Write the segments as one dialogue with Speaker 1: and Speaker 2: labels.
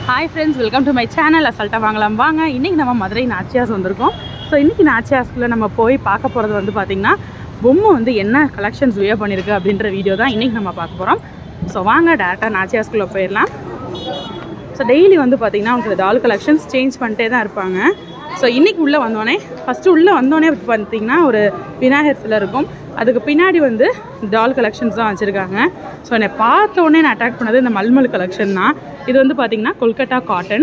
Speaker 1: Hi friends, welcome to my channel assaltasamaikalamvaanga. இன்னைக்கு நம்ம மதுரை நாச்சியார்ஸ் வந்திருக்கோம். ஸோ இன்னைக்கு நாச்சியார்ஸ்க்குள்ள நம்ம போய் பார்க்க போகிறது வந்து பார்த்திங்கன்னா பொம்மை வந்து என்ன கலெக்ஷன்ஸ் வியர் பண்ணியிருக்கு அப்படின்ற வீடியோ தான் இன்றைக்கி நம்ம பார்க்க போகிறோம். ஸோ வாங்க டேரெக்டாக நாச்சியார்ஸ்க்குள்ளே போயிடலாம். ஸோ டெய்லி வந்து பார்த்திங்கன்னா உங்களுக்கு டால் கலெக்ஷன்ஸ் சேஞ்ச் பண்ணிட்டே தான் இருப்பாங்க. ஸோ இன்றைக்கி உள்ளே வந்தோடனே ஃபஸ்ட்டு உள்ளே வந்தோடனே பார்த்திங்கன்னா ஒரு விநாயகர் சிலை இருக்கும். அதுக்கு பின்னாடி வந்து டால் கலெக்ஷன்ஸ் தான் வச்சுருக்காங்க. ஸோ என்னை பார்த்த உடனே நான் அட்ராக்ட் பண்ணது இந்த மல்மல் கலெக்ஷன் தான். இது வந்து பார்த்திங்கன்னா கொல்கட்டா காட்டன்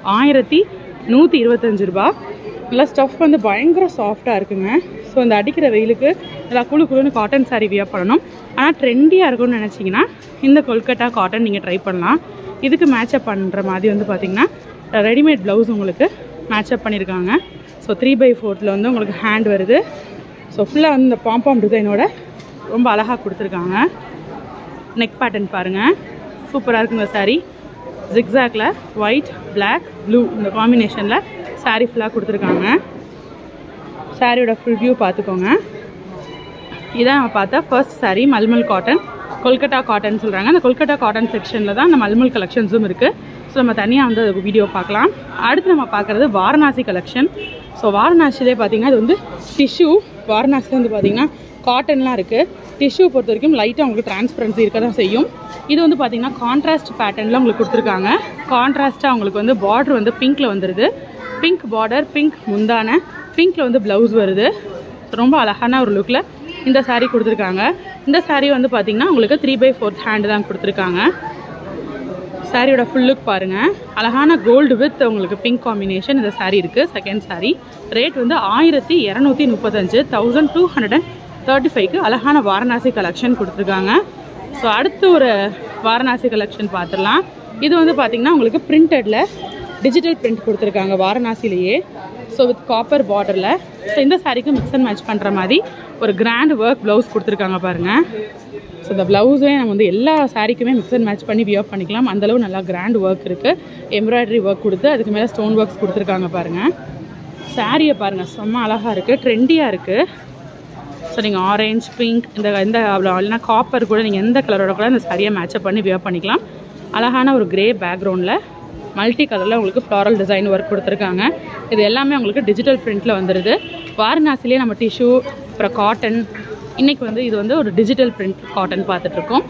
Speaker 1: 1125 ரூபா. நல்லா ஸ்டஃப் வந்து பயங்கர சாஃப்டாக இருக்குங்க. ஸோ இந்த அடிக்கிற வெயிலுக்கு நல்லா குழுன்னு காட்டன் சாரீ வியர் பண்ணணும். ஆனால் ட்ரெண்டியாக இருக்கும்னு நினச்சிங்கன்னா இந்த கொல்கட்டா காட்டன் நீங்கள் ட்ரை பண்ணலாம். இதுக்கு மேட்சப் பண்ணுற மாதிரி வந்து பார்த்திங்கன்னா ரெடிமேட் ப்ளவுஸ் உங்களுக்கு மேட்சப் பண்ணியிருக்காங்க. ஸோ 3/4 வந்து உங்களுக்கு ஹேண்ட் வருது. ஸோ ஃபுல்லாக வந்து இந்த பாம்பாம் டிசைனோட ரொம்ப அழகாக கொடுத்துருக்காங்க. நெக் பேட்டர்ன் பாருங்கள், சூப்பராக இருக்குங்க சாரீ. ஜிக்ஸாக்ல ஒயிட், பிளாக், ப்ளூ இந்த காம்பினேஷனில் சாரீ ஃபுல்லாக கொடுத்துருக்காங்க. சாரியோட ஃபுல் வியூ பார்த்துக்கோங்க. இதான் நம்ம பார்த்தா first sari mulmul cotton, Kolkata cotton சொல்கிறாங்க. அந்த கொல்கட்டா காட்டன் செக்ஷனில் தான் அந்த மல்மல் கலெக்ஷன்ஸும் இருக்குது. ஸோ நம்ம தனியாக வந்து அது வீடியோ பார்க்கலாம். அடுத்து நம்ம பார்க்குறது வாரணாசி கலெக்ஷன். ஸோ வாரணாசிலே பார்த்திங்கன்னா இது வந்து டிஷ்யூ. வாரணாசியில் வந்து பார்த்திங்கன்னா காட்டன்லாம் இருக்குது. டிஷ்யூ பொறுத்த வரைக்கும் லைட்டாக உங்களுக்கு டிரான்ஸ்பரன்சி இருக்க தான் செய்யும். இது வந்து பார்த்திங்கன்னா கான்ட்ராஸ்ட் பேட்டர்னில் உங்களுக்கு கொடுத்துருக்காங்க. கான்ட்ராஸ்ட்டாக உங்களுக்கு வந்து பார்டர் வந்து பிங்க்கில் வந்துடுது. பிங்க் பார்டர், பிங்க் முந்தான, பிங்க்கில் வந்து ப்ளவுஸ் வருது. ரொம்ப அழகான ஒரு லுக்கில் இந்த சாரீ கொடுத்துருக்காங்க. இந்த சாரீ வந்து பார்த்திங்கன்னா உங்களுக்கு 3/4 ஹேண்டு தான் கொடுத்துருக்காங்க. சாரியோட ஃபுல் லுக் பாருங்கள். அழகான கோல்டு வித் உங்களுக்கு பிங்க் காம்பினேஷன் இந்த சாரீ இருக்குது. செகண்ட் சாரீ ரேட் வந்து 1235, 1235க்கு அழகான வாரணாசி கலெக்ஷன் கொடுத்துருக்காங்க. ஸோ அடுத்து ஒரு வாரணாசி கலெக்ஷன் பார்த்துடலாம். இது வந்து பார்த்திங்கன்னா உங்களுக்கு பிரிண்டடில் டிஜிட்டல் பிரிண்ட் கொடுத்துருக்காங்க வாரணாசிலேயே. ஸோ வித் காப்பர் பார்டரில். ஸோ இந்த சாரீக்கு மிக்ஸ் அண்ட் மேட்ச் பண்ணுற மாதிரி ஒரு கிராண்ட் ஒர்க் ப்ளவுஸ் கொடுத்துருக்காங்க பாருங்கள். ஸோ இந்த ப்ளவுஸே நம்ம வந்து எல்லா சாரீக்குமே மிக்ஸ் அண்ட் மேட்ச் பண்ணி வியர் பண்ணிக்கலாம். அந்தளவு நல்லா கிராண்ட் ஒர்க் இருக்குது. எம்ப்ராய்டரி ஒர்க் கொடுத்து அதுக்கு மேலே ஸ்டோன் ஒர்க்ஸ் கொடுத்துருக்காங்க பாருங்கள். சாரியை பாருங்கள், செம்ம அழகாக இருக்குது, ட்ரெண்டியாக இருக்குது. ஸோ நீங்கள் ஆரஞ்ச், பிங்க் இந்த அவ்வளோ இல்லைனா காப்பர் கூட நீங்கள் எந்த கலரோட கூட இந்த சாரியை மேட்சப் பண்ணி வியர் பண்ணிக்கலாம். அழகான ஒரு கிரே பேக்ரவுண்டில் மல்டி கலரில் உங்களுக்கு ஃப்ளாரல் டிசைன் ஒர்க் கொடுத்துருக்காங்க. இது எல்லாமே உங்களுக்கு டிஜிட்டல் பிரிண்டில் வந்துடுது. வாரணாசிலே நம்ம டிஷ்யூ அப்புறம் காட்டன். இன்றைக்கி வந்து இது வந்து ஒரு டிஜிட்டல் பிரிண்ட் காட்டன் பார்த்துட்ருக்கோம்.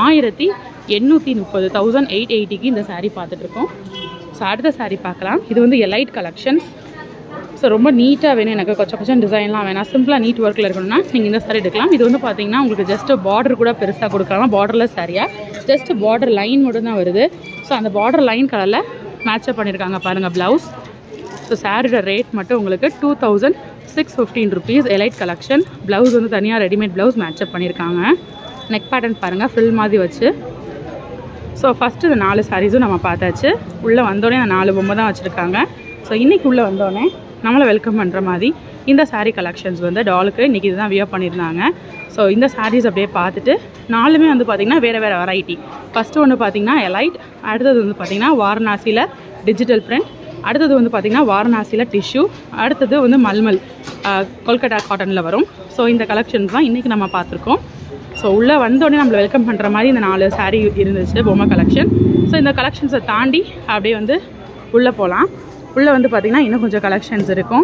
Speaker 1: 1830, 1880க்கு இந்த சாரீ பார்த்துட்ருக்கோம். ஸோ அடுத்த சாரீ பார்க்கலாம். இது வந்து எலைட் கலெக்ஷன்ஸ். ஸோ ரொம்ப நீட்டாக வேணும் எனக்கு, கொஞ்சம் டிசைன்லாம் வேணாம், சிம்பிளாக நீட் ஒர்க்கில் இருக்கணும்னா நீங்கள் இந்த சாரீ எடுக்கலாம். இது வந்து பார்த்திங்கன்னா உங்களுக்கு ஜஸ்ட்டு பார்டர் கூட பெருசாக கொடுக்கலாம். பார்டர்லெஸ் சாரியாக ஜஸ்ட்டு பார்டர் லைன் மட்டும் தான் வருது. ஸோ அந்த பார்டர் லைன் கலரில் மேட்சப் பண்ணியிருக்காங்க பாருங்கள் ப்ளவுஸ். ஸோ சாரியோட ரேட் மட்டும் உங்களுக்கு 2615 ருபீஸ். Elite collection. ப்ளவுஸ் வந்து தனியாக ரெடிமேட் ப்ளவுஸ் மேட்சப் பண்ணியிருக்காங்க. நெக் பேட்டர்ன் பாருங்கள், ஃபில் மாதிரி வச்சு. ஸோ ஃபஸ்ட்டு இந்த 4 சாரீஸும் நம்ம பார்த்தாச்சு. உள்ளே வந்தோடனே அந்த 4 பொம்மை தான் வச்சுருக்காங்க. ஸோ இன்றைக்கி உள்ளே வந்தோடனே நம்மளை வெல்கம் பண்ணுற மாதிரி இந்த சாரீ கலெக்ஷன்ஸ் வந்து டாலுக்கு இன்றைக்கி இதுதான் வியர் பண்ணியிருந்தாங்க. ஸோ இந்த சாரீஸ் அப்படியே பார்த்துட்டு 4மே வந்து பார்த்திங்கன்னா வேறு வேறு வெரைட்டி. ஃபஸ்ட்டு ஒன்று பார்த்திங்கன்னா எலைட், அடுத்தது வந்து பார்த்திங்கன்னா வாரணாசியில் டிஜிட்டல் பிரிண்ட், அடுத்தது வந்து பார்த்திங்கன்னா வாரணாசியில் டிஷ்யூ, அடுத்தது வந்து மல்மல் கொல்கட்டா காட்டனில் வரும். ஸோ இந்த கலெக்ஷன்ஸ் தான் இன்றைக்கி நம்ம பார்த்துருக்கோம். ஸோ உள்ளே வந்தோடனே நம்மளை வெல்கம் பண்ணுற மாதிரி இந்த 4 சாரீ இருந்துச்சு பொம்மை கலெக்ஷன். ஸோ இந்த கலெக்ஷன்ஸை தாண்டி அப்படியே வந்து உள்ளே போகலாம். உள்ளே வந்து பார்த்திங்கன்னா இன்னும் கொஞ்சம் கலெக்ஷன்ஸ் இருக்கும்.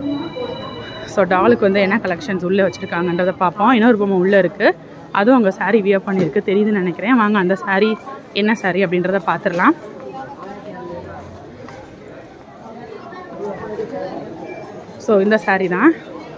Speaker 1: ஸோ டாலுக்கு வந்து என்ன கலெக்ஷன்ஸ் உள்ளே வச்சுருக்காங்கன்றதை பார்ப்போம். இன்னொரு பொம்மை உள்ளே இருக்குது, அதுவும் அங்கே சாரீ வியர் பண்ணியிருக்கு, தெரியுதுன்னு நினைக்கிறேன். வாங்க அந்த சாரீ என்ன சாரீ அப்படின்றத பார்த்துடலாம். ஸோ இந்த சாரீ தான்.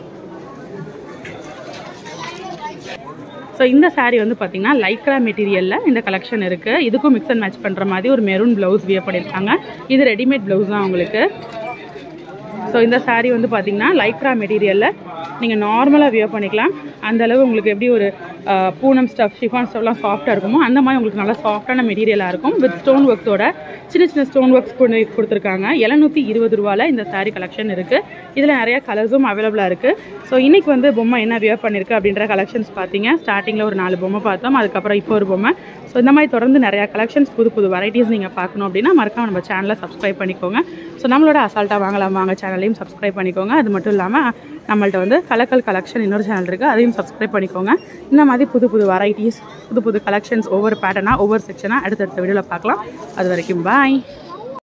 Speaker 1: ஸோ இந்த சாரீ வந்து பார்த்திங்கன்னா லைக்ரா மெட்டீரியலில் இந்த கலெக்ஷன் இருக்குது. இதுக்கும் மிக்ஸ் அண்ட் மேட்ச் பண்ணுற மாதிரி ஒரு மெரூன் ப்ளவுஸ் வியர் பண்ணியிருக்காங்க. இது ரெடிமேட் ப்ளவுஸ் தான் உங்களுக்கு. ஸோ இந்த சாரீ வந்து பார்த்திங்கன்னா லைக்ரா மெட்டீரியலில் நீங்கள் நார்மலாக வியர் பண்ணிக்கலாம். அந்தளவு உங்களுக்கு எப்படி ஒரு பூனம் ஸ்டஃப், ஷிஃபான் ஸ்டஃப்லாம் சாஃப்டாக இருக்குமோ அந்த மாதிரி உங்களுக்கு நல்லா சாஃப்டான மெட்டீரியலாக இருக்கும். வித் ஸ்டோன் ஒர்க்ஸோட சின்ன ஸ்டோன் ஒர்க்ஸ் கொடுத்துருக்காங்க. 720 ரூபாயில் இந்த சாரீ கலெக்ஷன் இருக்குது. இதில் நிறையா கலர்ஸும் அவைலபிளாக இருக்குது. ஸோ இன்றைக்கி வந்து பொம்மை என்ன வியர் பண்ணியிருக்கு அப்படின்ற கலெக்ஷன்ஸ் பார்த்தீங்க. ஸ்டார்டிங்கில் ஒரு 4 பொம்மை பார்த்தோம், அதுக்கப்புறம் இப்போ ஒரு பொம்மை. ஸோ இந்த மாதிரி தொடர்ந்து நிறையா கலெக்ஷன்ஸ், புது வெரைட்டிஸ் நீங்கள் பார்க்கணும் அப்படின்னா மறக்காம நம்ம சேனலை சப்ஸ்கிரைப் பண்ணிக்கோங்க. ஸோ நம்மளோட அசால்ட்டாக வாங்கலாம் வாங்க சேனலையும் சப்ஸ்கிரைப் பண்ணிக்கோங்க. அது மட்டும் இல்லாமல் நம்மள்ட்ட வந்து கலெக்ஷன் இன்னொரு சேனல் இருக்குது, அதையும் சப்ஸ்கிரைப் பண்ணிக்கோங்க. இந்த மாதிரி புது வெரைட்டிஸ், புது கலெக்ஷன்ஸ் ஒவ்வொரு பேட்டர்னாக ஒவ்வொரு செக்ஷனாக அடுத்தடுத்த வீடியோவில் பார்க்கலாம். அது வரைக்கும் பாய்.